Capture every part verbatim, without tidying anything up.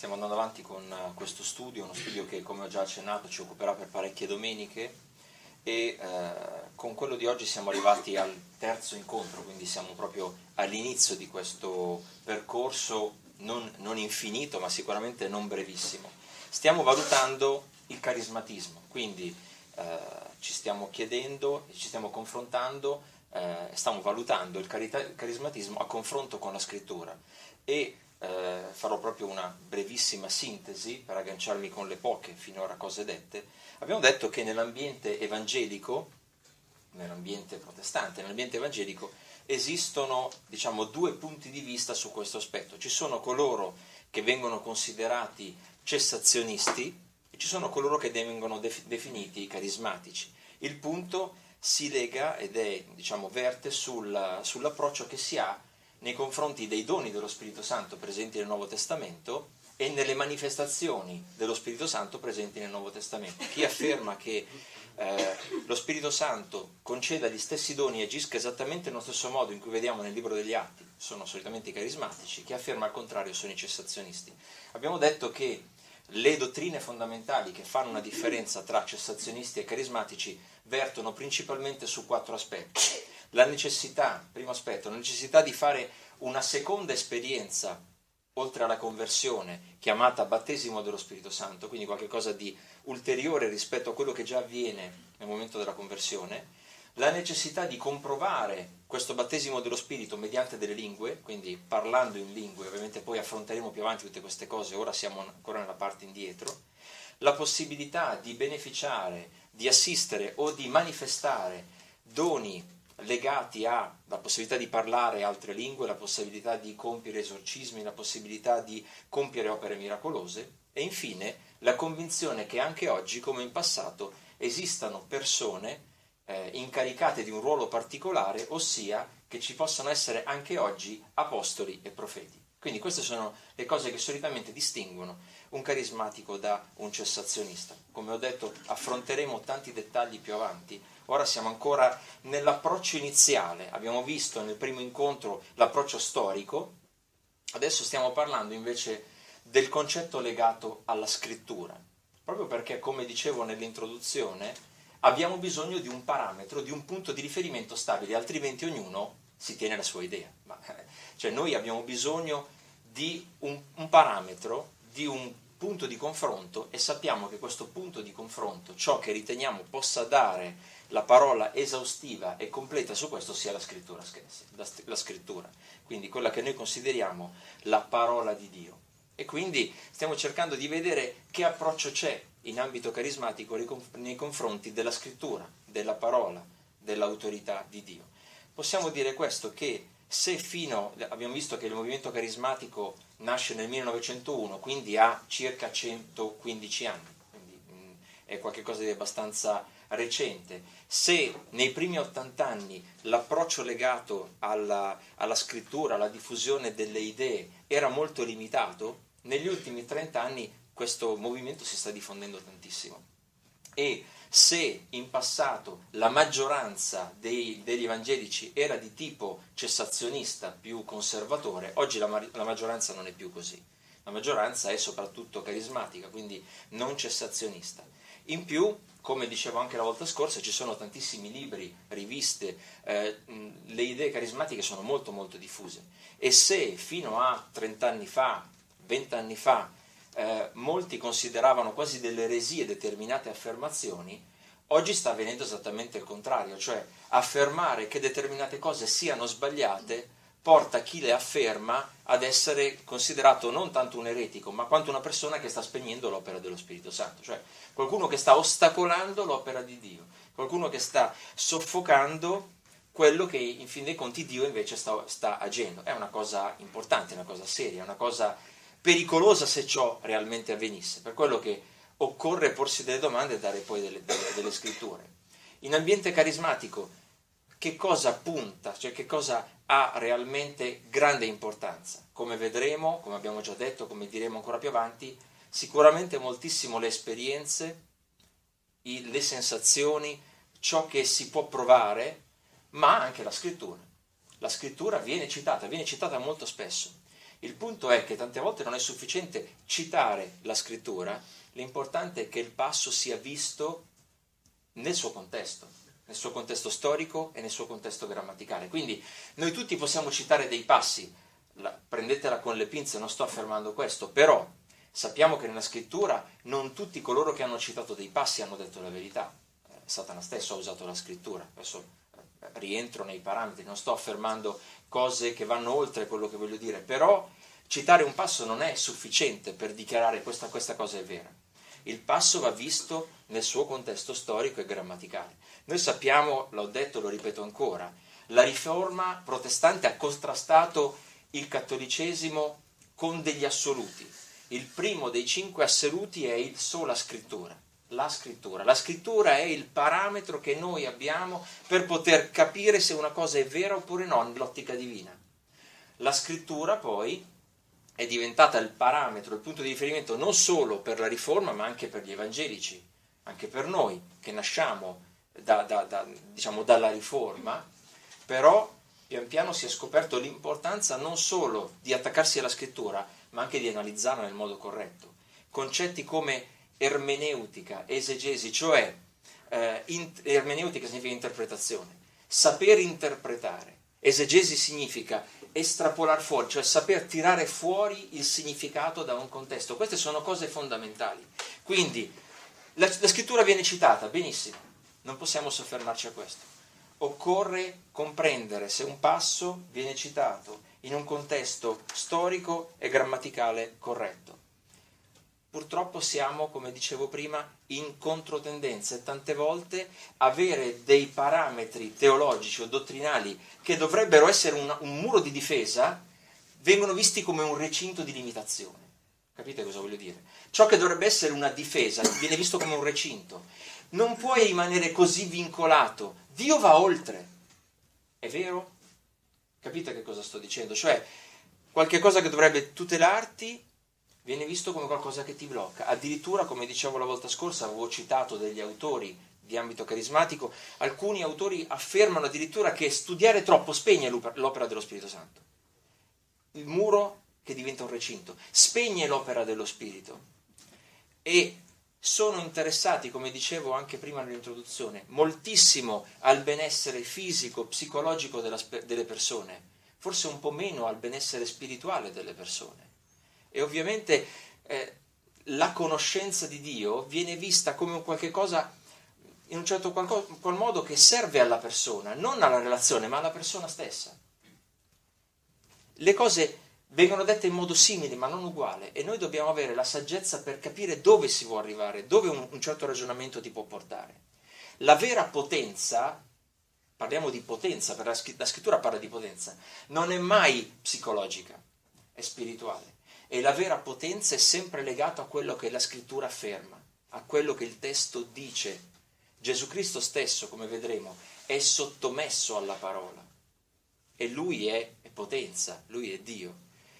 Stiamo andando avanti con questo studio, uno studio che, come ho già accennato, ci occuperà per parecchie domeniche, e eh, con quello di oggi siamo arrivati al terzo incontro, quindi siamo proprio all'inizio di questo percorso non, non infinito, ma sicuramente non brevissimo. Stiamo valutando il carismatismo, quindi eh, ci stiamo chiedendo, ci stiamo confrontando, eh, stiamo valutando il, carita- il carismatismo a confronto con la scrittura, e eh, farò proprio una brevissima sintesi per agganciarmi con le poche finora cose dette. Abbiamo detto che nell'ambiente evangelico, nell'ambiente protestante, nell'ambiente evangelico esistono, diciamo, due punti di vista su questo aspetto. Ci sono coloro che vengono considerati cessazionisti e ci sono coloro che vengono def- definiti carismatici. Il punto si lega ed è, diciamo, verte sul, sull'approccio che si ha nei confronti dei doni dello Spirito Santo presenti nel Nuovo Testamento e nelle manifestazioni dello Spirito Santo presenti nel Nuovo Testamento. Chi afferma che eh, lo Spirito Santo conceda gli stessi doni e agisca esattamente nello stesso modo in cui vediamo nel libro degli Atti sono solitamente i carismatici, chi afferma al contrario sono i cessazionisti. Abbiamo detto che le dottrine fondamentali che fanno una differenza tra cessazionisti e carismatici vertono principalmente su quattro aspetti. La necessità, primo aspetto, la necessità di fare una seconda esperienza oltre alla conversione, chiamata battesimo dello Spirito Santo, quindi qualcosa di ulteriore rispetto a quello che già avviene nel momento della conversione, la necessità di comprovare questo battesimo dello Spirito mediante delle lingue, quindi parlando in lingue, ovviamente poi affronteremo più avanti tutte queste cose, ora siamo ancora nella parte indietro, la possibilità di beneficiare, di assistere o di manifestare doni legati alla possibilità di parlare altre lingue, la possibilità di compiere esorcismi, la possibilità di compiere opere miracolose, e infine la convinzione che anche oggi, come in passato, esistano persone eh, incaricate di un ruolo particolare, ossia che ci possano essere anche oggi apostoli e profeti. Quindi queste sono le cose che solitamente distinguono un carismatico da un cessazionista. Come ho detto, affronteremo tanti dettagli più avanti. Ora siamo ancora nell'approccio iniziale, abbiamo visto nel primo incontro l'approccio storico, adesso stiamo parlando invece del concetto legato alla scrittura, proprio perché, come dicevo nell'introduzione, abbiamo bisogno di un parametro, di un punto di riferimento stabile, altrimenti ognuno si tiene la sua idea. Ma, cioè noi abbiamo bisogno di un, un parametro, di un punto di confronto, e sappiamo che questo punto di confronto, ciò che riteniamo possa dare la parola esaustiva e completa su questo, sia la scrittura stessa, la, la scrittura, quindi quella che noi consideriamo la parola di Dio. E quindi stiamo cercando di vedere che approccio c'è in ambito carismatico nei confronti della scrittura, della parola, dell'autorità di Dio. Possiamo dire questo, che se fino, abbiamo visto che il movimento carismatico nasce nel millenovecentouno, quindi ha circa centoquindici anni, quindi mh, è qualcosa di abbastanza recente. Se nei primi ottanta anni l'approccio legato alla, alla scrittura, alla diffusione delle idee era molto limitato, negli ultimi trenta anni questo movimento si sta diffondendo tantissimo. E se in passato la maggioranza dei, degli evangelici era di tipo cessazionista, più conservatore, oggi la, la maggioranza non è più così. La maggioranza è soprattutto carismatica, quindi non cessazionista. In più, come dicevo anche la volta scorsa, ci sono tantissimi libri, riviste, eh, le idee carismatiche sono molto molto diffuse. E se fino a trenta anni fa, venti anni fa, eh, molti consideravano quasi delle eresie determinate affermazioni, oggi sta avvenendo esattamente il contrario, cioè affermare che determinate cose siano sbagliate porta chi le afferma ad essere considerato non tanto un eretico, ma quanto una persona che sta spegnendo l'opera dello Spirito Santo, cioè qualcuno che sta ostacolando l'opera di Dio, qualcuno che sta soffocando quello che in fin dei conti Dio invece sta, sta agendo. È una cosa importante, è una cosa seria, è una cosa pericolosa se ciò realmente avvenisse, per quello che occorre porsi delle domande e dare poi delle, delle, delle scritture. In ambiente carismatico, che cosa punta, cioè che cosa ha realmente grande importanza? Come vedremo, come abbiamo già detto, come diremo ancora più avanti, sicuramente moltissimo le esperienze, le sensazioni, ciò che si può provare, ma anche la scrittura. La scrittura viene citata, viene citata molto spesso. Il punto è che tante volte non è sufficiente citare la scrittura, l'importante è che il passo sia visto nel suo contesto, nel suo contesto storico e nel suo contesto grammaticale. Quindi noi tutti possiamo citare dei passi, la, prendetela con le pinze, non sto affermando questo, però sappiamo che nella scrittura non tutti coloro che hanno citato dei passi hanno detto la verità. Eh, Satana stesso ha usato la scrittura, adesso eh, rientro nei parametri, non sto affermando cose che vanno oltre quello che voglio dire, però citare un passo non è sufficiente per dichiarare questa, questa cosa è vera. Il passo va visto nel suo contesto storico e grammaticale. Noi sappiamo, l'ho detto, lo ripeto ancora, la riforma protestante ha contrastato il cattolicesimo con degli assoluti. Il primo dei cinque assoluti è il sola scrittura, la scrittura. La scrittura è il parametro che noi abbiamo per poter capire se una cosa è vera oppure no nell'ottica divina. La scrittura poi è diventata il parametro, il punto di riferimento non solo per la riforma ma anche per gli evangelici, anche per noi che nasciamo da, da, da, diciamo, dalla riforma, però pian piano si è scoperto l'importanza non solo di attaccarsi alla scrittura ma anche di analizzarla nel modo corretto. Concetti come ermeneutica, esegesi, cioè eh, in, ermeneutica significa interpretazione, saper interpretare, esegesi significa estrapolar fuori, cioè saper tirare fuori il significato da un contesto. Queste sono cose fondamentali. Quindi la, la scrittura viene citata, benissimo, non possiamo soffermarci a questo. Occorre comprendere se un passo viene citato in un contesto storico e grammaticale corretto. Purtroppo siamo, come dicevo prima, in controtendenza e tante volte avere dei parametri teologici o dottrinali che dovrebbero essere un, un muro di difesa vengono visti come un recinto di limitazione. Capite cosa voglio dire? Ciò che dovrebbe essere una difesa viene visto come un recinto. Non puoi rimanere così vincolato. Dio va oltre. È vero? Capite che cosa sto dicendo? Cioè, qualche cosa che dovrebbe tutelarti viene visto come qualcosa che ti blocca. Addirittura, come dicevo la volta scorsa, avevo citato degli autori di ambito carismatico, alcuni autori affermano addirittura che studiare troppo spegne l'opera dello Spirito Santo. Il muro che diventa un recinto, spegne l'opera dello Spirito. E sono interessati, come dicevo anche prima nell'introduzione, moltissimo al benessere fisico, psicologico della, delle persone, forse un po' meno al benessere spirituale delle persone. E ovviamente eh, la conoscenza di Dio viene vista come un qualche cosa, in un certo qual, qual modo, che serve alla persona, non alla relazione, ma alla persona stessa. Le cose vengono dette in modo simile, ma non uguale, e noi dobbiamo avere la saggezza per capire dove si vuole arrivare, dove un, un certo ragionamento ti può portare. La vera potenza, parliamo di potenza, per la, la scrittura parla di potenza, non è mai psicologica, è spirituale. E la vera potenza è sempre legata a quello che la scrittura afferma, a quello che il testo dice. Gesù Cristo stesso, come vedremo, è sottomesso alla parola e lui è, è potenza, lui è Dio.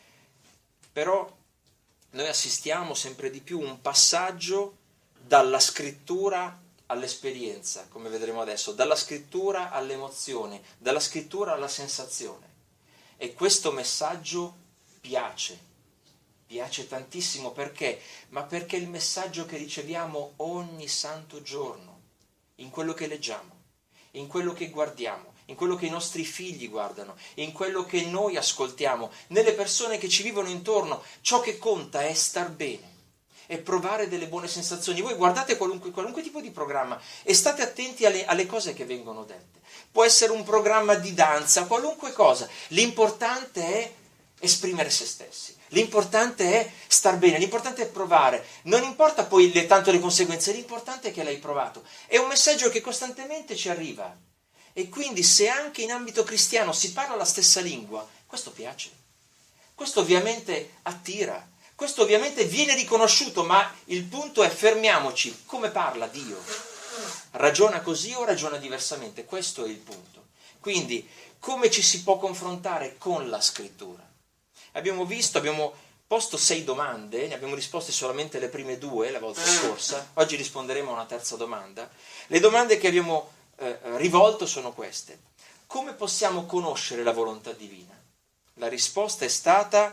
Però noi assistiamo sempre di più a un passaggio dalla scrittura all'esperienza, come vedremo adesso, dalla scrittura all'emozione, dalla scrittura alla sensazione. E questo messaggio piace. Piace tantissimo perché? Ma perché è il messaggio che riceviamo ogni santo giorno, in quello che leggiamo, in quello che guardiamo, in quello che i nostri figli guardano, in quello che noi ascoltiamo, nelle persone che ci vivono intorno. Ciò che conta è star bene, è provare delle buone sensazioni. Voi guardate qualunque, qualunque tipo di programma e state attenti alle, alle cose che vengono dette. Può essere un programma di danza, qualunque cosa. L'importante è esprimere se stessi. L'importante è star bene, l'importante è provare, non importa poi le, tanto le conseguenze, l'importante è che l'hai provato. È un messaggio che costantemente ci arriva e quindi se anche in ambito cristiano si parla la stessa lingua, questo piace, questo ovviamente attira, questo ovviamente viene riconosciuto, ma il punto è fermiamoci, come parla Dio? Ragiona così o ragiona diversamente? Questo è il punto. Quindi come ci si può confrontare con la scrittura? Abbiamo visto, abbiamo posto sei domande, ne abbiamo risposte solamente le prime due la volta scorsa, oggi risponderemo a una terza domanda. Le domande che abbiamo eh, rivolto sono queste. Come possiamo conoscere la volontà divina? La risposta è stata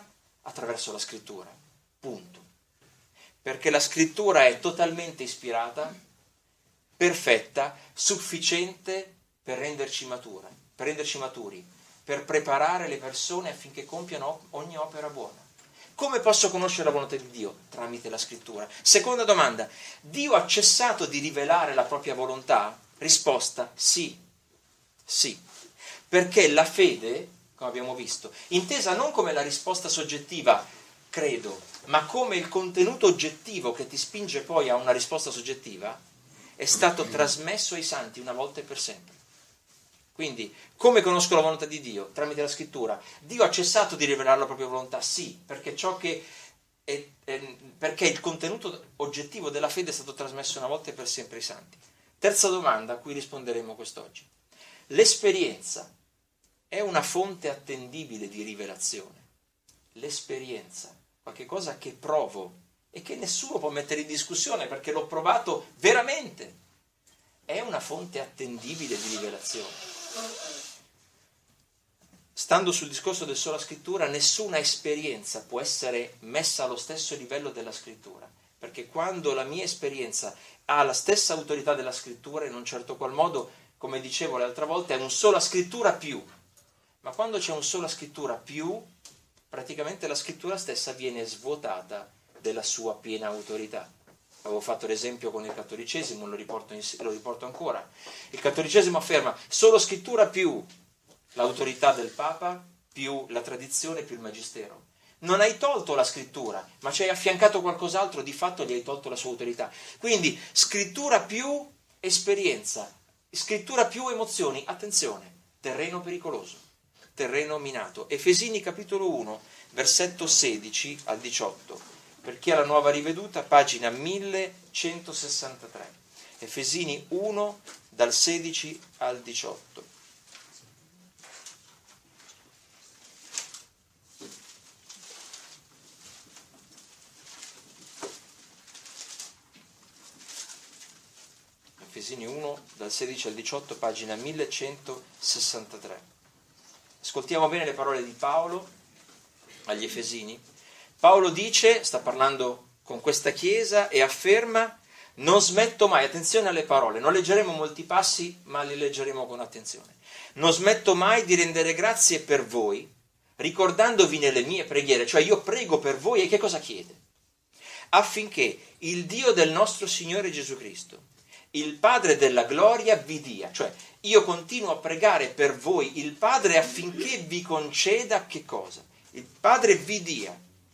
Attraverso la scrittura, punto. Perché la scrittura è totalmente ispirata, perfetta, sufficiente per renderci matura, per renderci maturi, per preparare le persone affinché compiano ogni opera buona. Come posso conoscere la volontà di Dio? Tramite la scrittura. Seconda domanda, Dio ha cessato di rivelare la propria volontà? Risposta, sì, sì. Perché la fede, come abbiamo visto, intesa non come la risposta soggettiva, credo, ma come il contenuto oggettivo che ti spinge poi a una risposta soggettiva, è stato trasmesso ai santi una volta e per sempre. Quindi, come conosco la volontà di Dio? Tramite la scrittura. Dio ha cessato di rivelare la propria volontà? Sì, perché ciò che è, è, perché il contenuto oggettivo della fede è stato trasmesso una volta e per sempre ai santi. Terza domanda a cui risponderemo quest'oggi. L'esperienza è una fonte attendibile di rivelazione? L'esperienza, qualche cosa che provo e che nessuno può mettere in discussione perché l'ho provato veramente, è una fonte attendibile di rivelazione. Stando sul discorso del sola scrittura, nessuna esperienza può essere messa allo stesso livello della scrittura, perché quando la mia esperienza ha la stessa autorità della scrittura, in un certo qual modo, come dicevo l'altra volta, è un sola scrittura più, ma quando c'è un sola scrittura più, praticamente la scrittura stessa viene svuotata della sua piena autorità. Avevo fatto l'esempio con il cattolicesimo, lo riporto, in, lo riporto ancora. Il cattolicesimo afferma solo scrittura più l'autorità del Papa, più la tradizione, più il magistero. Non hai tolto la scrittura, ma ci hai affiancato qualcos'altro, di fatto gli hai tolto la sua autorità. Quindi scrittura più esperienza, scrittura più emozioni, attenzione, terreno pericoloso, terreno minato. Efesini capitolo uno, versetto sedici al diciotto. Per chi ha la nuova riveduta, pagina millecentosessantatré. Efesini uno, dal sedici al diciotto. Efesini uno, dal sedici al diciotto, pagina millecentosessantatré. Ascoltiamo bene le parole di Paolo agli Efesini. Paolo dice, sta parlando con questa chiesa e afferma: non smetto mai, attenzione alle parole, non leggeremo molti passi ma li leggeremo con attenzione. Non smetto mai di rendere grazie per voi, ricordandovi nelle mie preghiere, cioè io prego per voi e che cosa chiede? Affinché il Dio del nostro Signore Gesù Cristo, il Padre della gloria, vi dia, cioè io continuo a pregare per voi il Padre affinché vi conceda che cosa? Il Padre vi dia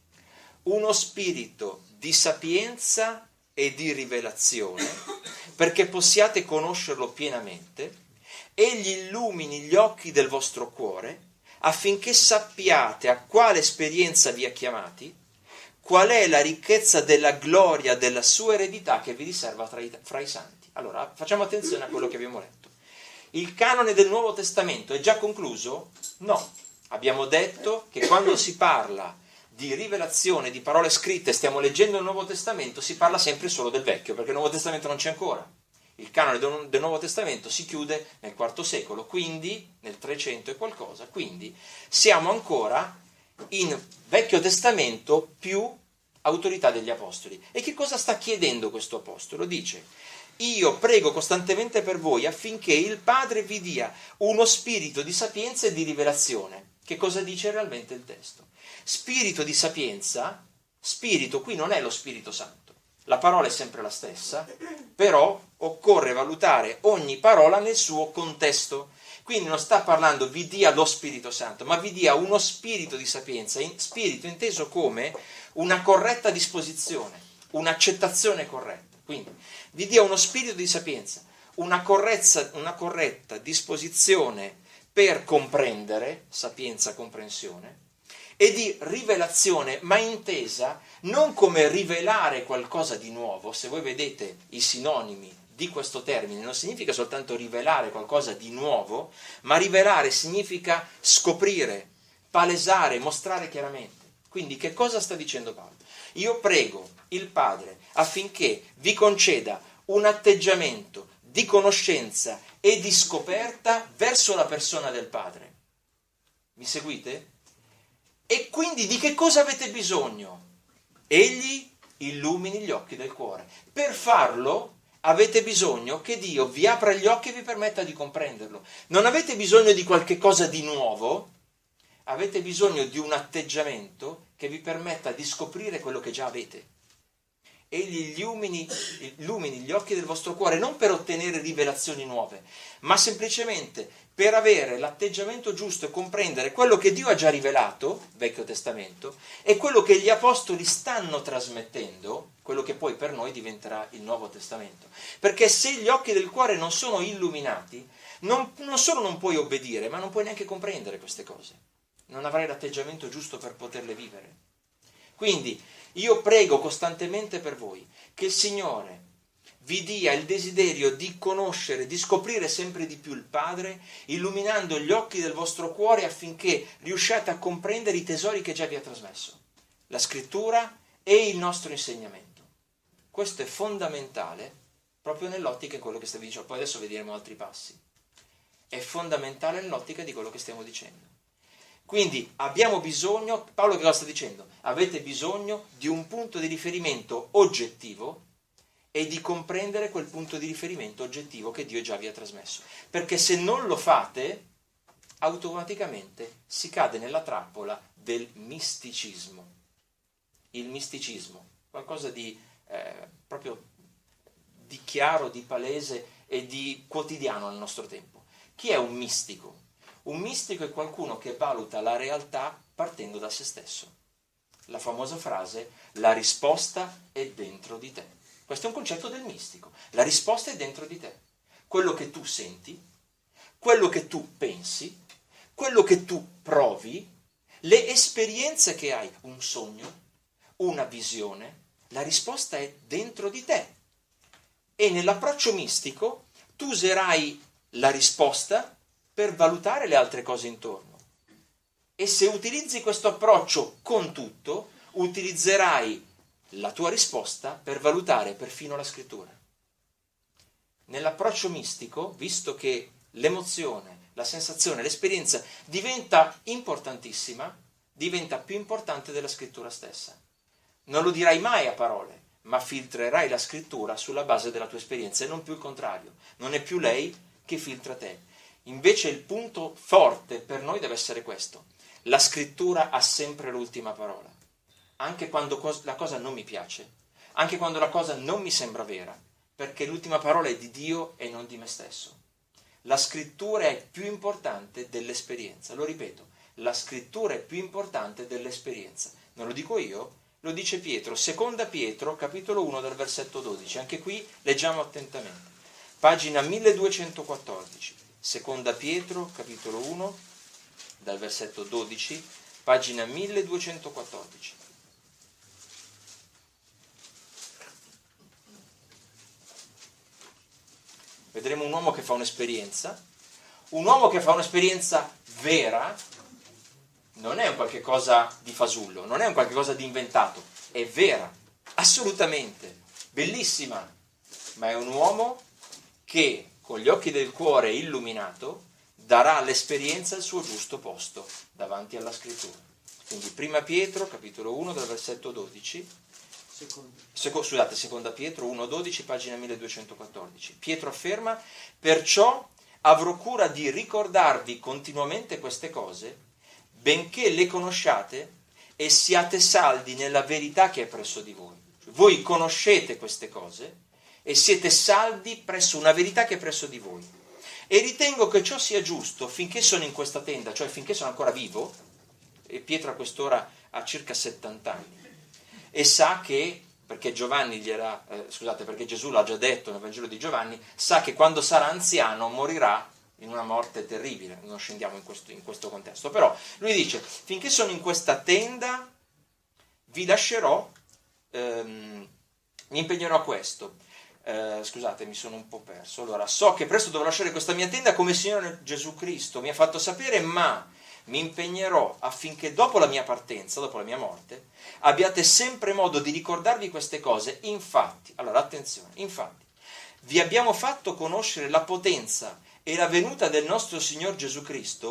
uno spirito di sapienza e di rivelazione, perché possiate conoscerlo pienamente, egli illumini gli occhi del vostro cuore, affinché sappiate a quale esperienza vi ha chiamati, qual è la ricchezza della gloria della sua eredità che vi riserva tra i, fra i santi. Allora, facciamo attenzione a quello che abbiamo letto. Il canone del Nuovo Testamento è già concluso? No. Abbiamo detto che quando si parla di rivelazione, di parole scritte, stiamo leggendo il Nuovo Testamento, si parla sempre solo del Vecchio, perché il Nuovo Testamento non c'è ancora. Il canone del Nuovo Testamento si chiude nel quarto secolo, quindi nel trecento e qualcosa, quindi siamo ancora in Vecchio Testamento più autorità degli Apostoli. E che cosa sta chiedendo questo Apostolo? Dice: io prego costantemente per voi affinché il Padre vi dia uno spirito di sapienza e di rivelazione. Che cosa dice realmente il testo? Spirito di sapienza, spirito qui non è lo Spirito Santo, la parola è sempre la stessa, però occorre valutare ogni parola nel suo contesto. Quindi non sta parlando vi dia lo Spirito Santo, ma vi dia uno spirito di sapienza, spirito inteso come una corretta disposizione, un'accettazione corretta. Quindi vi dia uno spirito di sapienza, una, correzza, una corretta disposizione per comprendere, sapienza, comprensione, e di rivelazione, ma intesa non come rivelare qualcosa di nuovo. Se voi vedete i sinonimi di questo termine, non significa soltanto rivelare qualcosa di nuovo, ma rivelare significa scoprire, palesare, mostrare chiaramente. Quindi che cosa sta dicendo Paolo? Io prego il Padre affinché vi conceda un atteggiamento di conoscenza e di scoperta verso la persona del Padre. Mi seguite? E quindi di che cosa avete bisogno? Egli illumini gli occhi del cuore. Per farlo avete bisogno che Dio vi apra gli occhi e vi permetta di comprenderlo. Non avete bisogno di qualche cosa di nuovo, avete bisogno di un atteggiamento che vi permetta di scoprire quello che già avete. Egli illumini, illumini gli occhi del vostro cuore non per ottenere rivelazioni nuove, ma semplicemente per avere l'atteggiamento giusto e comprendere quello che Dio ha già rivelato, Vecchio Testamento, e quello che gli apostoli stanno trasmettendo, quello che poi per noi diventerà il Nuovo Testamento. Perché se gli occhi del cuore non sono illuminati, non, non solo non puoi obbedire, ma non puoi neanche comprendere queste cose. Non avrai l'atteggiamento giusto per poterle vivere. Quindi io prego costantemente per voi che il Signore vi dia il desiderio di conoscere, di scoprire sempre di più il Padre, illuminando gli occhi del vostro cuore affinché riusciate a comprendere i tesori che già vi ha trasmesso, la Scrittura e il nostro insegnamento. Questo è fondamentale proprio nell'ottica di quello che stiamo dicendo. Poi adesso vedremo altri passi. È fondamentale nell'ottica di quello che stiamo dicendo. Quindi abbiamo bisogno, Paolo che cosa sta dicendo? Avete bisogno di un punto di riferimento oggettivo e di comprendere quel punto di riferimento oggettivo che Dio già vi ha trasmesso. Perché se non lo fate, automaticamente si cade nella trappola del misticismo. Il misticismo, qualcosa di eh, proprio di chiaro, di palese e di quotidiano nel nostro tempo. Chi è un mistico? Un mistico è qualcuno che valuta la realtà partendo da se stesso. La famosa frase, la risposta è dentro di te. Questo è un concetto del mistico. La risposta è dentro di te. Quello che tu senti, quello che tu pensi, quello che tu provi, le esperienze che hai, un sogno, una visione, la risposta è dentro di te. E nell'approccio mistico tu userai la risposta per valutare le altre cose intorno. E se utilizzi questo approccio con tutto, utilizzerai la tua risposta per valutare perfino la Scrittura. Nell'approccio mistico, visto che l'emozione, la sensazione, l'esperienza diventa importantissima, diventa più importante della Scrittura stessa. Non lo dirai mai a parole, ma filtrerai la Scrittura sulla base della tua esperienza e non più il contrario. Non è più lei che filtra te. Invece il punto forte per noi deve essere questo. La Scrittura ha sempre l'ultima parola. Anche quando la cosa non mi piace, anche quando la cosa non mi sembra vera, perché l'ultima parola è di Dio e non di me stesso. La Scrittura è più importante dell'esperienza. Lo ripeto, la Scrittura è più importante dell'esperienza. Non lo dico io, lo dice Pietro. Seconda Pietro, capitolo uno, dal versetto dodici. Anche qui leggiamo attentamente. Pagina milleduecentoquattordici. Seconda Pietro, capitolo uno, dal versetto dodici, pagina milleduecentoquattordici. Vedremo un uomo che fa un'esperienza, un uomo che fa un'esperienza vera, non è un qualche cosa di fasullo, non è un qualche cosa di inventato, è vera, assolutamente, bellissima, ma è un uomo che con gli occhi del cuore illuminato darà all'esperienza il suo giusto posto davanti alla Scrittura. Quindi prima Pietro, capitolo uno, dal versetto dodici, Seco, scusate, seconda Pietro uno dodici, pagina milleduecentoquattordici. Pietro afferma: perciò avrò cura di ricordarvi continuamente queste cose, benché le conosciate e siate saldi nella verità che è presso di voi. Voi conoscete queste cose e siete saldi presso una verità che è presso di voi. E ritengo che ciò sia giusto finché sono in questa tenda, cioè finché sono ancora vivo, e Pietro a quest'ora ha circa settanta anni, e sa che, perché Giovanni gliela, eh, scusate, perché Gesù l'ha già detto nel Vangelo di Giovanni, sa che quando sarà anziano morirà in una morte terribile. Non scendiamo in questo, in questo contesto, però lui dice: finché sono in questa tenda vi lascerò, ehm, mi impegnerò a questo. Eh, scusate, mi sono un po' perso. Allora, so che presto dovrò lasciare questa mia tenda come il Signore Gesù Cristo mi ha fatto sapere, ma mi impegnerò affinché dopo la mia partenza, dopo la mia morte, abbiate sempre modo di ricordarvi queste cose. Infatti, allora attenzione, infatti, vi abbiamo fatto conoscere la potenza e la venuta del nostro Signor Gesù Cristo,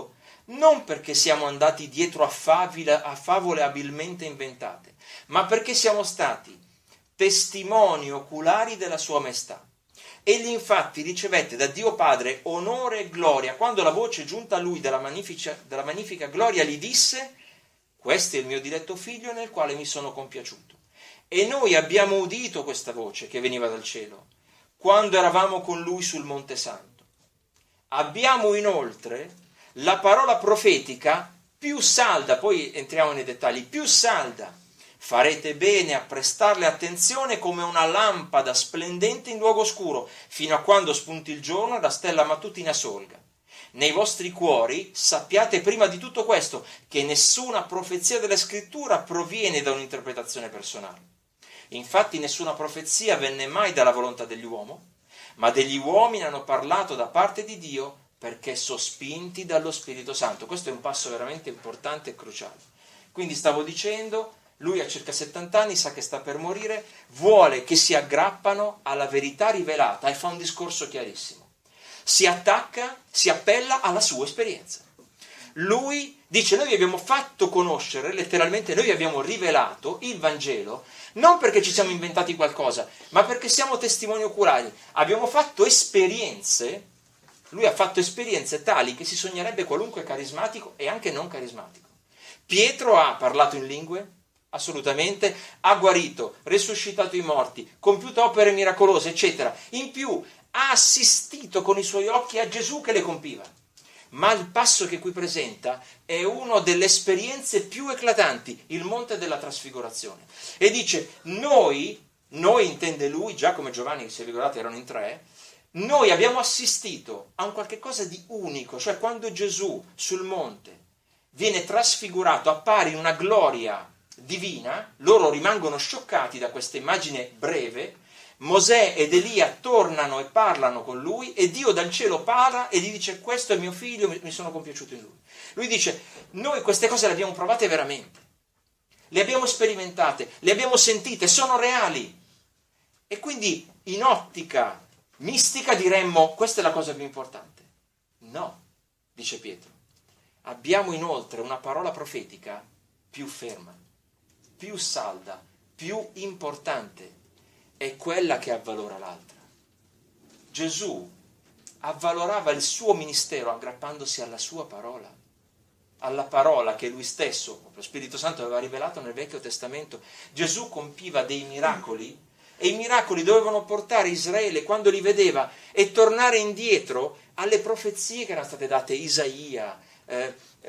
non perché siamo andati dietro a favole, a favole abilmente inventate, ma perché siamo stati testimoni oculari della sua maestà. Egli infatti ricevette da Dio Padre onore e gloria, quando la voce giunta a lui dalla magnifica, dalla magnifica gloria gli disse: questo è il mio diletto figlio nel quale mi sono compiaciuto. E noi abbiamo udito questa voce che veniva dal cielo, quando eravamo con lui sul Monte Santo. Abbiamo inoltre la parola profetica più salda, poi entriamo nei dettagli, più salda. Farete bene a prestarle attenzione come una lampada splendente in luogo oscuro, fino a quando spunti il giorno e la stella mattutina solga. Nei vostri cuori sappiate prima di tutto questo, che nessuna profezia della Scrittura proviene da un'interpretazione personale. Infatti nessuna profezia venne mai dalla volontà degli uomini, ma degli uomini hanno parlato da parte di Dio perché sospinti dallo Spirito Santo. Questo è un passo veramente importante e cruciale. Quindi stavo dicendo, lui ha circa settanta anni, sa che sta per morire, vuole che si aggrappano alla verità rivelata e fa un discorso chiarissimo. Si attacca, si appella alla sua esperienza. Lui dice: noi vi abbiamo fatto conoscere, letteralmente noi vi abbiamo rivelato il Vangelo, non perché ci siamo inventati qualcosa, ma perché siamo testimoni oculari. Abbiamo fatto esperienze, lui ha fatto esperienze tali che si sognerebbe qualunque carismatico e anche non carismatico. Pietro ha parlato in lingue, assolutamente, ha guarito, resuscitato i morti, compiuto opere miracolose, eccetera. In più ha assistito con i suoi occhi a Gesù che le compiva. Ma il passo che qui presenta è una delle esperienze più eclatanti, il monte della trasfigurazione. E dice: noi, noi intende lui, Giacomo e Giovanni, se vi ricordate erano in tre, noi abbiamo assistito a un qualche cosa di unico, cioè quando Gesù sul monte viene trasfigurato, appare in una gloria divina, loro rimangono scioccati da questa immagine breve. Mosè ed Elia tornano e parlano con lui e Dio dal cielo parla e gli dice: questo è mio figlio, mi sono compiaciuto in lui. Lui dice: noi queste cose le abbiamo provate veramente, le abbiamo sperimentate, le abbiamo sentite, sono reali. E quindi in ottica mistica diremmo: questa è la cosa più importante. No, dice Pietro, abbiamo inoltre una parola profetica più ferma, più salda, più importante. È quella che avvalora l'altra. Gesù avvalorava il suo ministero aggrappandosi alla sua parola, alla parola che lui stesso, lo Spirito Santo, aveva rivelato nel Vecchio Testamento. Gesù compiva dei miracoli e i miracoli dovevano portare Israele, quando li vedeva, e tornare indietro alle profezie che erano state date Isaia eh,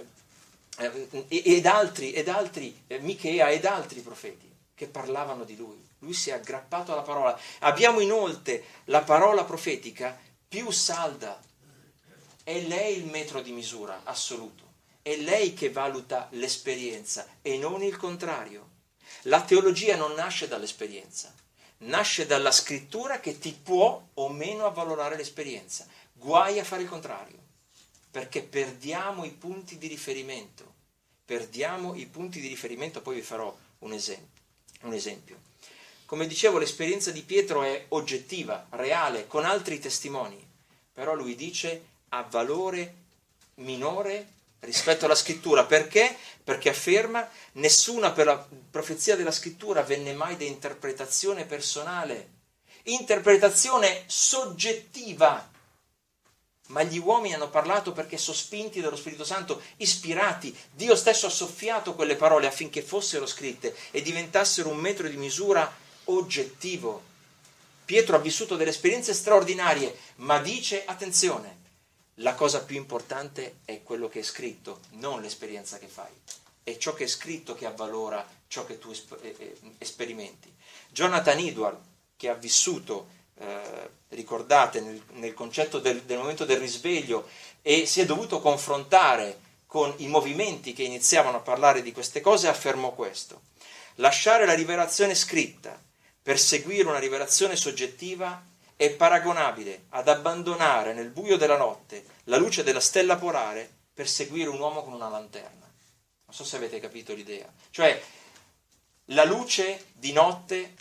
eh, ed altri, ed altri eh, Michea ed altri profeti che parlavano di lui. Lui si è aggrappato alla parola. Abbiamo inoltre la parola profetica più salda. È lei il metro di misura assoluto. È lei che valuta l'esperienza e non il contrario. La teologia non nasce dall'esperienza, nasce dalla scrittura che ti può o meno avvalorare l'esperienza. Guai a fare il contrario, perché perdiamo i punti di riferimento. Perdiamo i punti di riferimento, poi vi farò un esempio. Un esempio. Come dicevo, l'esperienza di Pietro è oggettiva, reale, con altri testimoni, però lui dice ha valore minore rispetto alla scrittura. Perché? Perché afferma: nessuna per la profezia della scrittura venne mai da interpretazione personale, interpretazione soggettiva, ma gli uomini hanno parlato perché sospinti dallo Spirito Santo, ispirati. Dio stesso ha soffiato quelle parole affinché fossero scritte e diventassero un metro di misura oggettivo. Pietro ha vissuto delle esperienze straordinarie, ma dice: attenzione, la cosa più importante è quello che è scritto, non l'esperienza che fai. È ciò che è scritto che avvalora ciò che tu esperimenti. Jonathan Edwards, che ha vissuto, eh, ricordate, nel, nel concetto del, del momento del risveglio, e si è dovuto confrontare con i movimenti che iniziavano a parlare di queste cose, affermò questo: lasciare la rivelazione scritta per seguire una rivelazione soggettiva è paragonabile ad abbandonare nel buio della notte la luce della stella polare per seguire un uomo con una lanterna. Non so se avete capito l'idea. Cioè, la luce di notte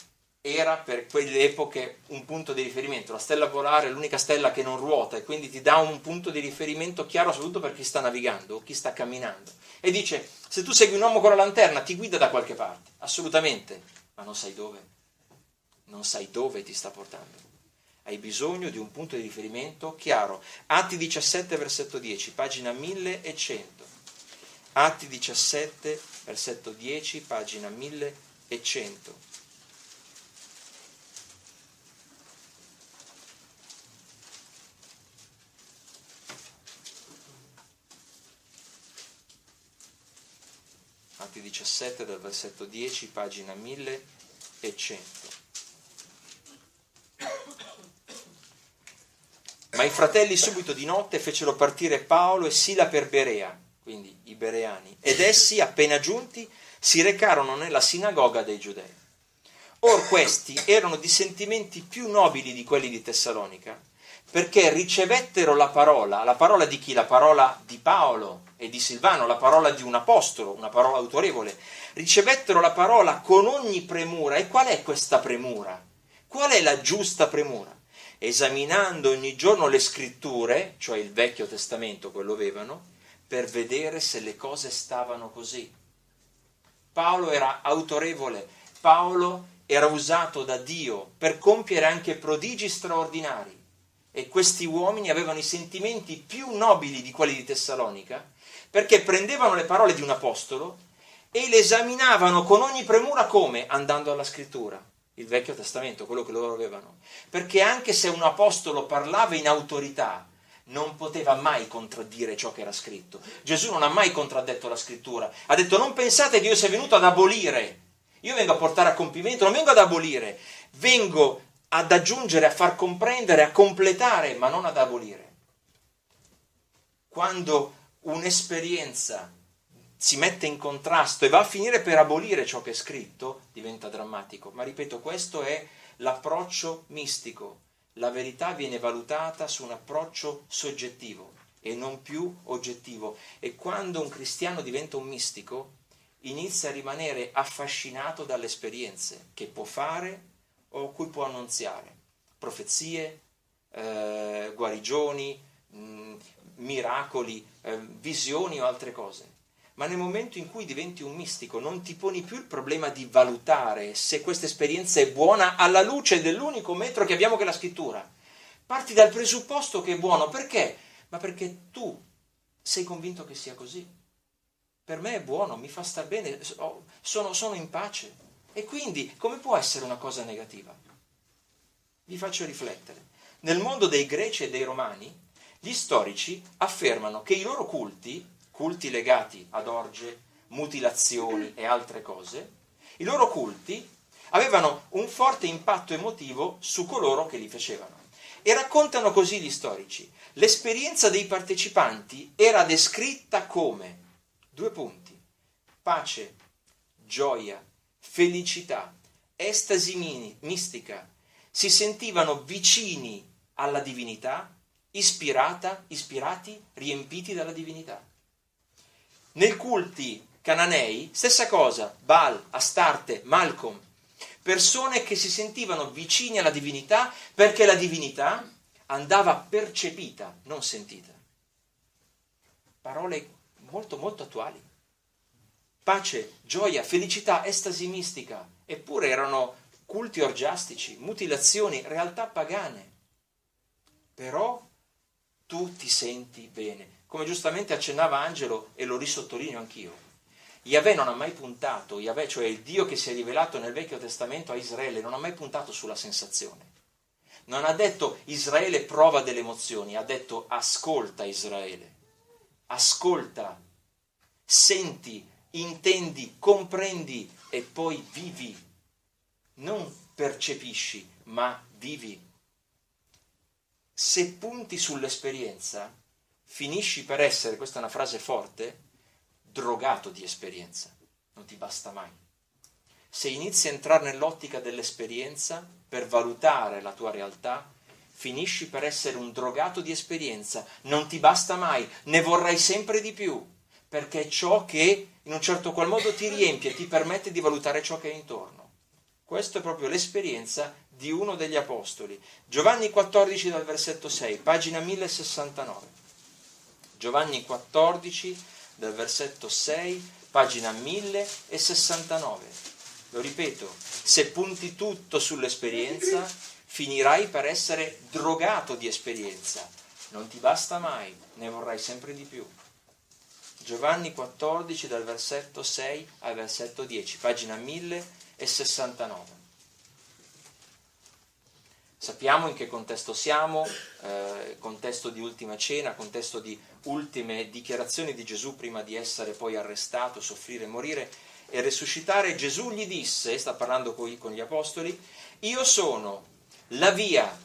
era per quelle epoche un punto di riferimento. La stella polare è l'unica stella che non ruota e quindi ti dà un punto di riferimento chiaro soprattutto per chi sta navigando o chi sta camminando. E dice, se tu segui un uomo con la lanterna ti guida da qualche parte, assolutamente, ma non sai dove, non sai dove ti sta portando. Hai bisogno di un punto di riferimento chiaro. Atti diciassette, versetto dieci, pagina millecento. Atti diciassette, versetto dieci, pagina millecento. Atti diciassette, dal versetto dieci, pagina millecento. Ma i fratelli subito di notte fecero partire Paolo e Sila per Berea, quindi i bereani, ed essi, appena giunti, si recarono nella sinagoga dei Giudei. Or questi erano di sentimenti più nobili di quelli di Tessalonica, perché ricevettero la parola, la parola di chi? La parola di Paolo e di Silvano, la parola di un apostolo, una parola autorevole. Ricevettero la parola con ogni premura. E qual è questa premura? Qual è la giusta premura? Esaminando ogni giorno le scritture, cioè il Vecchio Testamento, quello avevano, per vedere se le cose stavano così. Paolo era autorevole, Paolo era usato da Dio per compiere anche prodigi straordinari. E questi uomini avevano i sentimenti più nobili di quelli di Tessalonica, perché prendevano le parole di un apostolo e le esaminavano con ogni premura come? Andando alla scrittura, il Vecchio Testamento, quello che loro avevano. Perché anche se un apostolo parlava in autorità, non poteva mai contraddire ciò che era scritto. Gesù non ha mai contraddetto la scrittura. Ha detto, non pensate che io sia venuto ad abolire. Io vengo a portare a compimento, non vengo ad abolire, vengo ad aggiungere, a far comprendere, a completare, ma non ad abolire. Quando un'esperienza si mette in contrasto e va a finire per abolire ciò che è scritto, diventa drammatico. Ma ripeto, questo è l'approccio mistico. La verità viene valutata su un approccio soggettivo e non più oggettivo. E quando un cristiano diventa un mistico, inizia a rimanere affascinato dalle esperienze che può fare o cui può annunziare, profezie, eh, guarigioni, mh, miracoli, eh, visioni o altre cose. Ma nel momento in cui diventi un mistico non ti poni più il problema di valutare se questa esperienza è buona alla luce dell'unico metro che abbiamo che è la scrittura. Parti dal presupposto che è buono. Perché? Ma perché tu sei convinto che sia così. Per me è buono, mi fa star bene, sono, sono in pace. E quindi, come può essere una cosa negativa? Vi faccio riflettere. Nel mondo dei greci e dei romani, gli storici affermano che i loro culti, culti legati ad orge, mutilazioni e altre cose, i loro culti avevano un forte impatto emotivo su coloro che li facevano. E raccontano così gli storici. L'esperienza dei partecipanti era descritta come, due punti, pace, gioia, felicità, estasi mistica, si sentivano vicini alla divinità, ispirata, ispirati, riempiti dalla divinità. Nei culti cananei, stessa cosa, Baal, Astarte, Malcom, persone che si sentivano vicini alla divinità perché la divinità andava percepita, non sentita. Parole molto molto attuali. Pace, gioia, felicità, estasi mistica, eppure erano culti orgiastici, mutilazioni, realtà pagane. Però tu ti senti bene. Come giustamente accennava Angelo, e lo risottolineo anch'io, Yahweh non ha mai puntato, Yahweh, cioè il Dio che si è rivelato nel Vecchio Testamento a Israele, non ha mai puntato sulla sensazione. Non ha detto Israele prova delle emozioni, ha detto ascolta Israele, ascolta, senti, intendi, comprendi e poi vivi. Non percepisci, ma vivi. Se punti sull'esperienza, finisci per essere, questa è una frase forte, drogato di esperienza. Non ti basta mai. Se inizi a entrare nell'ottica dell'esperienza per valutare la tua realtà, finisci per essere un drogato di esperienza. Non ti basta mai, ne vorrai sempre di più, perché è ciò che in un certo qual modo ti riempie, ti permette di valutare ciò che è intorno. Questa è proprio l'esperienza di uno degli apostoli. Giovanni quattordici dal versetto sei, pagina mille sessantanove. Giovanni quattordici dal versetto sei, pagina mille sessantanove. Lo ripeto, se punti tutto sull'esperienza, finirai per essere drogato di esperienza. Non ti basta mai, ne vorrai sempre di più. Giovanni quattordici dal versetto sei al versetto dieci, pagina mille sessantanove. Sappiamo in che contesto siamo, eh, contesto di ultima cena, contesto di ultime dichiarazioni di Gesù prima di essere poi arrestato, soffrire, morire e resuscitare. Gesù gli disse, sta parlando con gli apostoli, io sono la via,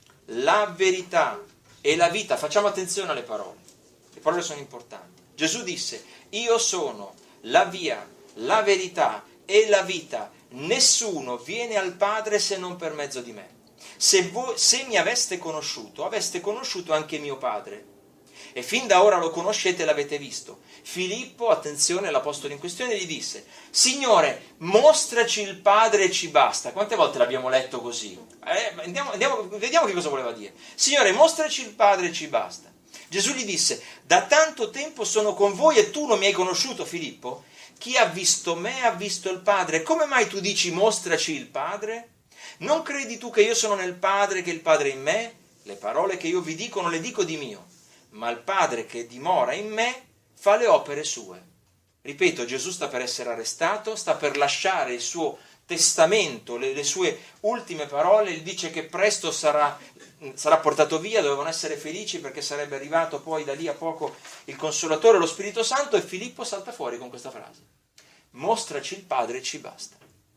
la verità e la vita. Facciamo attenzione alle parole, le parole sono importanti. Gesù disse, io sono la via, la verità e la vita. Nessuno viene al Padre se non per mezzo di me. Se, voi, se mi aveste conosciuto, aveste conosciuto anche mio Padre. E fin da ora lo conoscete e l'avete visto. Filippo, attenzione, l'apostolo in questione, gli disse, Signore, mostraci il Padre e ci basta. Quante volte l'abbiamo letto così? Eh, andiamo, andiamo, vediamo che cosa voleva dire. Signore, mostraci il Padre e ci basta. Gesù gli disse, da tanto tempo sono con voi e tu non mi hai conosciuto, Filippo? Chi ha visto me ha visto il Padre. Come mai tu dici mostraci il Padre? Non credi tu che io sono nel Padre, che il Padre è in me? Le parole che io vi dico non le dico di mio, ma il Padre che dimora in me fa le opere sue. Ripeto, Gesù sta per essere arrestato, sta per lasciare il suo testamento, le, le sue ultime parole, gli dice che presto sarà, sarà portato via, dovevano essere felici perché sarebbe arrivato poi da lì a poco il Consolatore, lo Spirito Santo, e Filippo salta fuori con questa frase, mostraci il Padre e ci basta.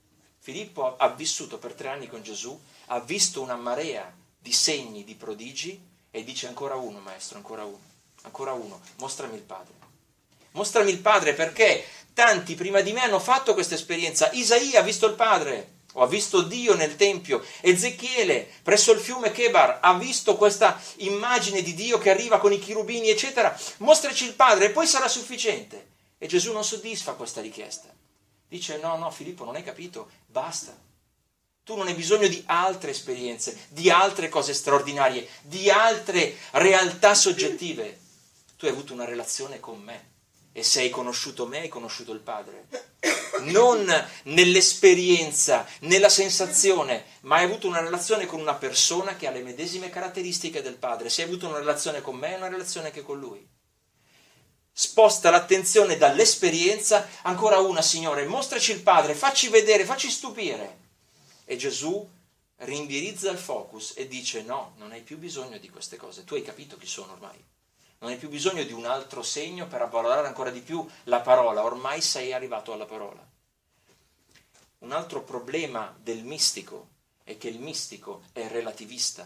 Filippo ha vissuto per tre anni con Gesù, ha visto una marea di segni, di prodigi, e dice ancora uno, maestro, ancora uno, ancora uno, mostrami il Padre. Mostrami il Padre, perché tanti prima di me hanno fatto questa esperienza. Isaia ha visto il Padre, o ha visto Dio nel Tempio. Ezechiele, presso il fiume Chebar, ha visto questa immagine di Dio che arriva con i cherubini, eccetera. Mostraci il Padre e poi sarà sufficiente. E Gesù non soddisfa questa richiesta. Dice, no, no, Filippo, non hai capito, basta. Tu non hai bisogno di altre esperienze, di altre cose straordinarie, di altre realtà soggettive. Tu hai avuto una relazione con me e se hai conosciuto me, hai conosciuto il Padre. Non nell'esperienza, nella sensazione, ma hai avuto una relazione con una persona che ha le medesime caratteristiche del Padre. Se hai avuto una relazione con me, è una relazione anche con Lui. Sposta l'attenzione dall'esperienza, ancora una, Signore, mostraci il Padre, facci vedere, facci stupire. E Gesù rindirizza il focus e dice, no, non hai più bisogno di queste cose, tu hai capito chi sono ormai. Non hai più bisogno di un altro segno per avvalorare ancora di più la parola, ormai sei arrivato alla parola. Un altro problema del mistico è che il mistico è relativista.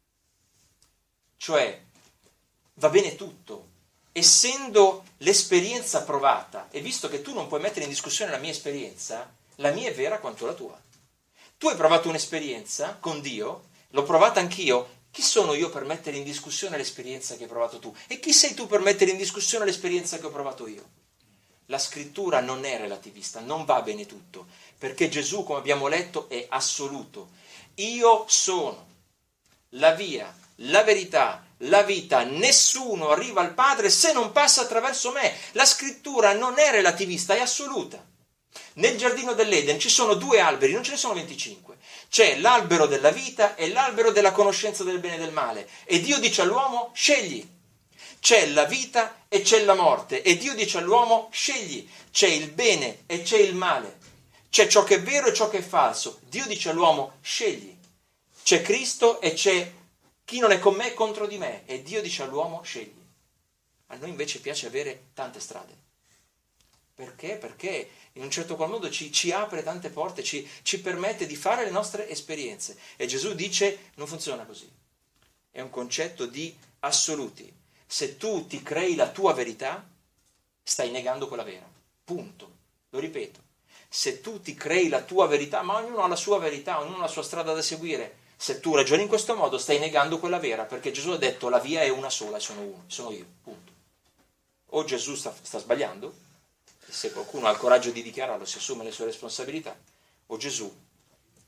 Cioè, va bene tutto. Essendo l'esperienza provata, e visto che tu non puoi mettere in discussione la mia esperienza, la mia è vera quanto la tua. Tu hai provato un'esperienza con Dio, l'ho provata anch'io, chi sono io per mettere in discussione l'esperienza che hai provato tu? E chi sei tu per mettere in discussione l'esperienza che ho provato io? La scrittura non è relativista, non va bene tutto, perché Gesù, come abbiamo letto, è assoluto. Io sono la via, la verità, la vita, nessuno arriva al Padre se non passa attraverso me. La scrittura non è relativista, è assoluta. Nel giardino dell'Eden ci sono due alberi, non ce ne sono venticinque. C'è l'albero della vita e l'albero della conoscenza del bene e del male. E Dio dice all'uomo, scegli. C'è la vita e c'è la morte. E Dio dice all'uomo, scegli. C'è il bene e c'è il male. C'è ciò che è vero e ciò che è falso. Dio dice all'uomo, scegli. C'è Cristo e c'è chi non è con me è contro di me. E Dio dice all'uomo, scegli. A noi invece piace avere tante strade. Perché? Perché in un certo qual modo ci, ci apre tante porte, ci, ci permette di fare le nostre esperienze. E Gesù dice, non funziona così. È un concetto di assoluti. Se tu ti crei la tua verità, stai negando quella vera. Punto. Lo ripeto. Se tu ti crei la tua verità, ma ognuno ha la sua verità, ognuno ha la sua strada da seguire. Se tu ragioni in questo modo, stai negando quella vera, perché Gesù ha detto la via è una sola, sono uno, sono io. Punto. O Gesù sta, sta sbagliando, se qualcuno ha il coraggio di dichiararlo, si assume le sue responsabilità, o Gesù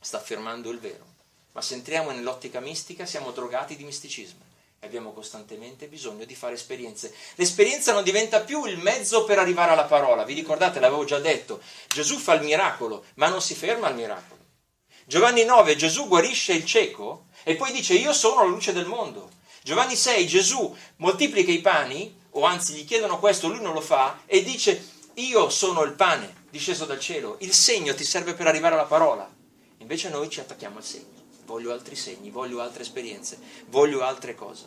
sta affermando il vero. Ma se entriamo nell'ottica mistica siamo drogati di misticismo e abbiamo costantemente bisogno di fare esperienze. L'esperienza non diventa più il mezzo per arrivare alla parola. Vi ricordate, l'avevo già detto, Gesù fa il miracolo, ma non si ferma al miracolo. Giovanni nove, Gesù guarisce il cieco e poi dice io sono la luce del mondo. Giovanni sei, Gesù moltiplica i pani, o anzi gli chiedono questo, lui non lo fa, e dice io sono il pane disceso dal cielo, il segno ti serve per arrivare alla parola. Invece noi ci attacchiamo al segno, voglio altri segni, voglio altre esperienze, voglio altre cose.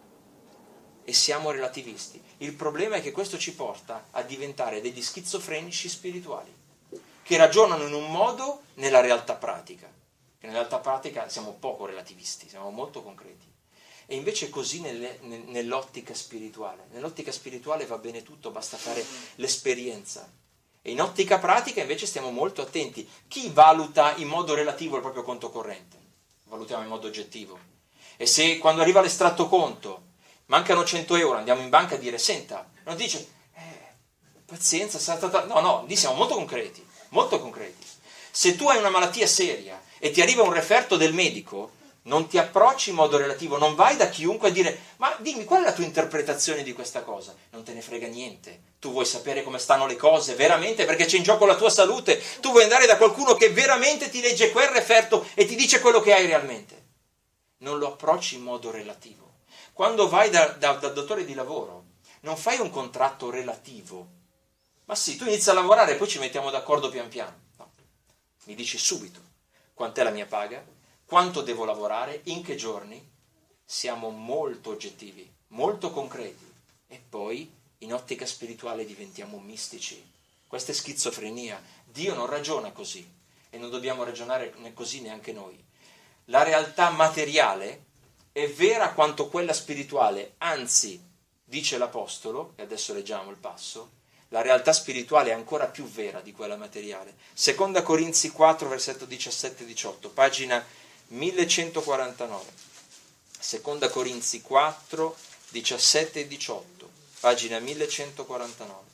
E siamo relativisti. Il problema è che questo ci porta a diventare degli schizofrenici spirituali, che ragionano in un modo nella realtà pratica. Che nella realtà pratica siamo poco relativisti, siamo molto concreti. E invece così nelle, nell'ottica spirituale. Nell'ottica spirituale va bene tutto, basta fare l'esperienza. E in ottica pratica invece stiamo molto attenti. Chi valuta in modo relativo il proprio conto corrente? Valutiamo in modo oggettivo. E se quando arriva l'estratto conto mancano cento euro, andiamo in banca a dire, senta, non dice, eh, pazienza, stata... no, no, lì siamo molto concreti, molto concreti. Se tu hai una malattia seria e ti arriva un referto del medico, non ti approcci in modo relativo, non vai da chiunque a dire, ma dimmi, qual è la tua interpretazione di questa cosa? Non te ne frega niente. Tu vuoi sapere come stanno le cose, veramente, perché c'è in gioco la tua salute. Tu vuoi andare da qualcuno che veramente ti legge quel referto e ti dice quello che hai realmente. Non lo approcci in modo relativo. Quando vai da, da, dal datore di lavoro, non fai un contratto relativo. Ma sì, tu inizi a lavorare e poi ci mettiamo d'accordo pian piano. No. Mi dici subito quant'è la mia paga, quanto devo lavorare, in che giorni. Siamo molto oggettivi, molto concreti. E poi, in ottica spirituale, diventiamo mistici. Questa è schizofrenia. Dio non ragiona così e non dobbiamo ragionare così neanche noi. La realtà materiale è vera quanto quella spirituale, anzi, dice l'Apostolo, e adesso leggiamo il passo, la realtà spirituale è ancora più vera di quella materiale. Seconda Corinzi quattro, versetto diciassette e diciotto, pagina millecentoquarantanove. Seconda Corinzi quattro, diciassette e diciotto, pagina millecentoquarantanove.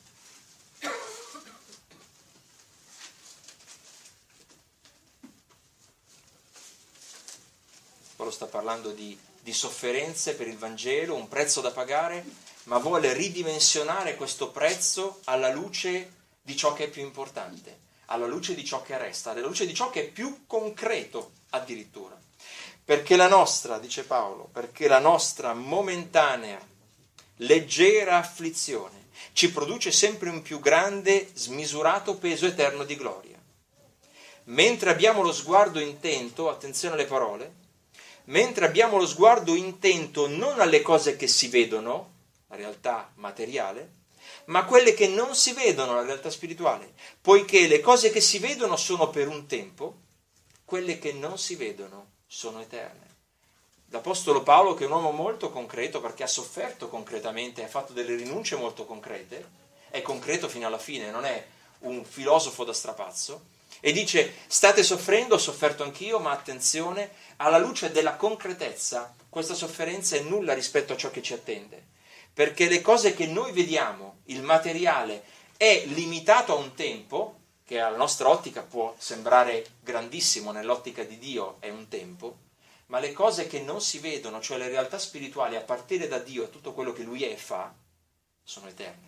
Paolo sta parlando di, di sofferenze per il Vangelo, un prezzo da pagare, ma vuole ridimensionare questo prezzo alla luce di ciò che è più importante, alla luce di ciò che resta, alla luce di ciò che è più concreto addirittura. Perché la nostra, dice Paolo, perché la nostra momentanea, leggera afflizione ci produce sempre un più grande, smisurato peso eterno di gloria. Mentre abbiamo lo sguardo intento, attenzione alle parole, mentre abbiamo lo sguardo intento non alle cose che si vedono, la realtà materiale, ma a quelle che non si vedono, la realtà spirituale, poiché le cose che si vedono sono per un tempo, quelle che non si vedono sono eterne. L'Apostolo Paolo, che è un uomo molto concreto, perché ha sofferto concretamente, ha fatto delle rinunce molto concrete, è concreto fino alla fine, non è un filosofo da strapazzo, e dice, state soffrendo, ho sofferto anch'io, ma attenzione, alla luce della concretezza, questa sofferenza è nulla rispetto a ciò che ci attende, perché le cose che noi vediamo, il materiale, è limitato a un tempo, che alla nostra ottica può sembrare grandissimo, nell'ottica di Dio è un tempo, ma le cose che non si vedono, cioè le realtà spirituali a partire da Dio e tutto quello che Lui è e fa, sono eterne.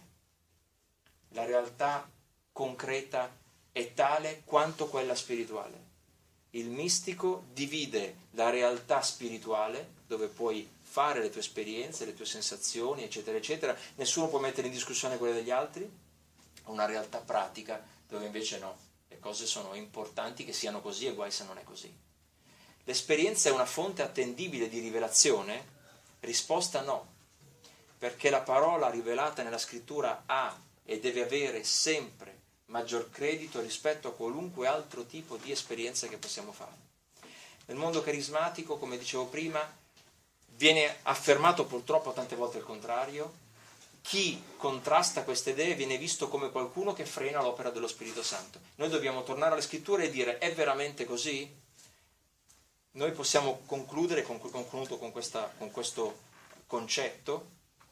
La realtà concreta è tale quanto quella spirituale. Il mistico divide la realtà spirituale, dove puoi fare le tue esperienze, le tue sensazioni, eccetera, eccetera, nessuno può mettere in discussione quelle degli altri, una realtà pratica, dove invece no, le cose sono importanti che siano così e guai se non è così. L'esperienza è una fonte attendibile di rivelazione? Risposta no, perché la parola rivelata nella scrittura ha e deve avere sempre maggior credito rispetto a qualunque altro tipo di esperienza che possiamo fare. Nel mondo carismatico, come dicevo prima, viene affermato purtroppo tante volte il contrario. Chi contrasta queste idee viene visto come qualcuno che frena l'opera dello Spirito Santo. Noi dobbiamo tornare alle scritture e dire, è veramente così? Noi possiamo concludere, concludo con, questa, con questo concetto.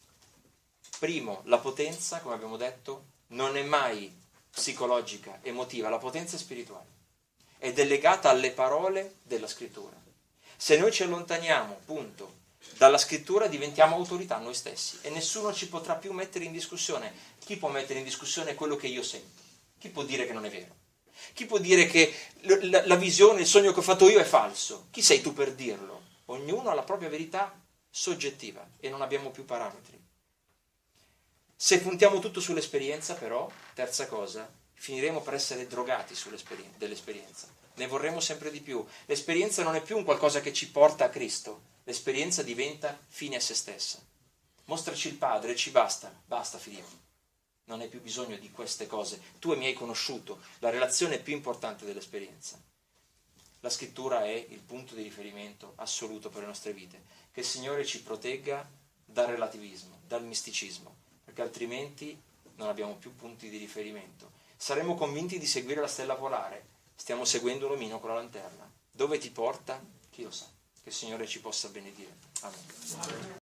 Primo, la potenza, come abbiamo detto, non è mai psicologica, emotiva, la potenza è spirituale. ed è legata alle parole della scrittura. Se noi ci allontaniamo, punto, dalla scrittura diventiamo autorità noi stessi e nessuno ci potrà più mettere in discussione. Chi può mettere in discussione quello che io sento? Chi può dire che non è vero? Chi può dire che la, la visione, il sogno che ho fatto io è falso? Chi sei tu per dirlo? Ognuno ha la propria verità soggettiva e non abbiamo più parametri. Se puntiamo tutto sull'esperienza, però, terza cosa, finiremo per essere drogati dell'esperienza. Ne vorremmo sempre di più. L'esperienza non è più un qualcosa che ci porta a Cristo. L'esperienza diventa fine a se stessa. Mostraci il Padre, ci basta. Basta, figlio. Non hai più bisogno di queste cose. Tu mi hai conosciuto. La relazione è più importante dell'esperienza. La scrittura è il punto di riferimento assoluto per le nostre vite. Che il Signore ci protegga dal relativismo, dal misticismo, perché altrimenti non abbiamo più punti di riferimento. Saremo convinti di seguire la stella polare. Stiamo seguendo un omino con la lanterna. Dove ti porta? Chi lo sa. Che il Signore ci possa benedire. Amen. Amen.